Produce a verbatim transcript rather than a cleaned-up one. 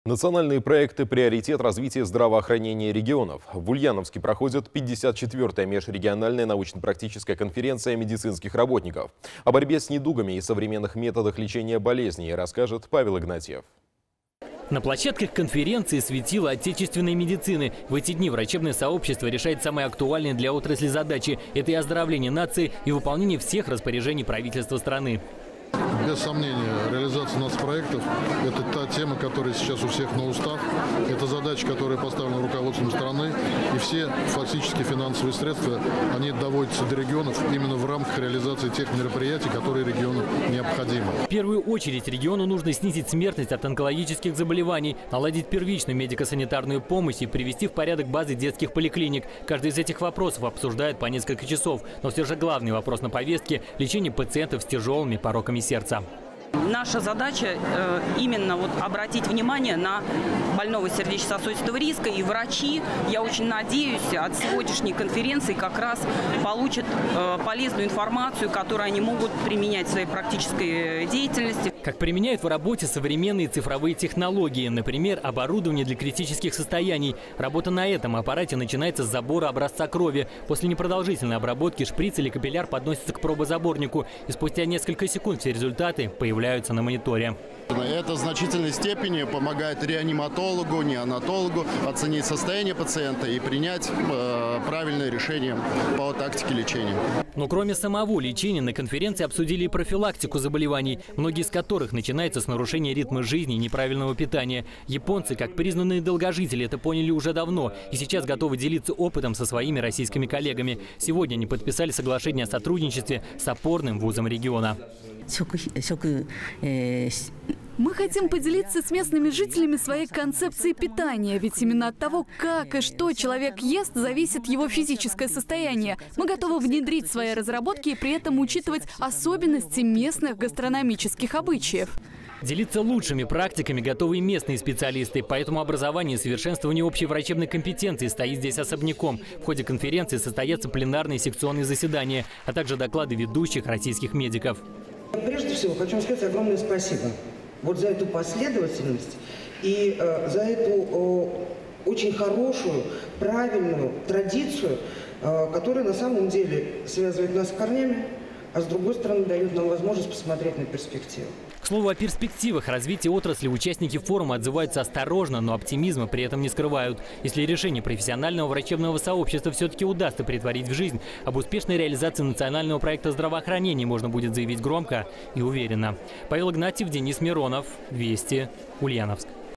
Национальные проекты «Приоритет развития здравоохранения регионов». В Ульяновске проходит пятьдесят четвёртая межрегиональная научно-практическая конференция медицинских работников. О борьбе с недугами и современных методах лечения болезней расскажет Павел Игнатьев. На площадках конференции светило отечественной медицины. В эти дни врачебное сообщество решает самые актуальные для отрасли задачи. Это и оздоровление нации, и выполнение всех распоряжений правительства страны. Без сомнения, реализация нацпроектов – это та тема, которая сейчас у всех на устах. Это задача, которая поставлена руководством страны. И все фактически финансовые средства, они доводятся до регионов именно в рамках реализации тех мероприятий, которые региону необходимы. В первую очередь региону нужно снизить смертность от онкологических заболеваний, наладить первичную медико-санитарную помощь и привести в порядок базы детских поликлиник. Каждый из этих вопросов обсуждают по несколько часов. Но все же главный вопрос на повестке – лечение пациентов с тяжелыми пороками сердца. Наша задача э, именно вот обратить внимание на больного сердечно-сосудистого риска. И врачи, я очень надеюсь, от сегодняшней конференции как раз получат э, полезную информацию, которую они могут применять в своей практической деятельности. Как применяют в работе современные цифровые технологии, например, оборудование для критических состояний. Работа на этом аппарате начинается с забора образца крови. После непродолжительной обработки шприц или капилляр подносится к пробозаборнику, и спустя несколько секунд все результаты появляются на мониторе. Это в значительной степени помогает реаниматологу, неонатологу оценить состояние пациента и принять э, правильное решение по тактике лечения. Но кроме самого лечения на конференции обсудили и профилактику заболеваний, многие из которых начинаются с нарушения ритма жизни и неправильного питания. Японцы, как признанные долгожители, это поняли уже давно и сейчас готовы делиться опытом со своими российскими коллегами. Сегодня они подписали соглашение о сотрудничестве с опорным вузом региона. Мы хотим поделиться с местными жителями своей концепцией питания, ведь именно от того, как и что человек ест, зависит его физическое состояние. Мы готовы внедрить свои разработки и при этом учитывать особенности местных гастрономических обычаев. Делиться лучшими практиками готовы и местные специалисты, поэтому образование и совершенствование общей врачебной компетенции стоит здесь особняком. В ходе конференции состоятся пленарные секционные заседания, а также доклады ведущих российских медиков. Прежде всего, хочу вам сказать огромное спасибо вот за эту последовательность и э, за эту э, очень хорошую, правильную традицию, э, которая на самом деле связывает нас с корнями, а с другой стороны дает нам возможность посмотреть на перспективу. К слову о перспективах развития отрасли участники форума отзываются осторожно, но оптимизма при этом не скрывают. Если решение профессионального врачебного сообщества все-таки удастся претворить в жизнь, об успешной реализации национального проекта здравоохранения можно будет заявить громко и уверенно. Павел Игнатьев, Денис Миронов, Вести, Ульяновск.